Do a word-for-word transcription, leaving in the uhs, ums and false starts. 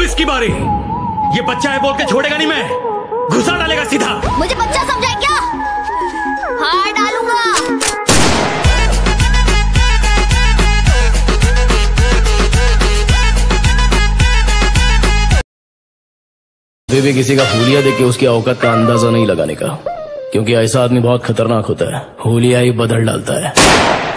अब इसकी बारी। ये बच्चा है बोल के छोड़ेगा नहीं, मैं घुसा डालेगा सीधा। मुझे बच्चा समझा क्या? हाँ डालूंगा। भी किसी का हुलिया देख के उसकी औकात का अंदाजा नहीं लगाने का, क्योंकि ऐसा आदमी बहुत खतरनाक होता है। हुलिया ही बदल डालता है।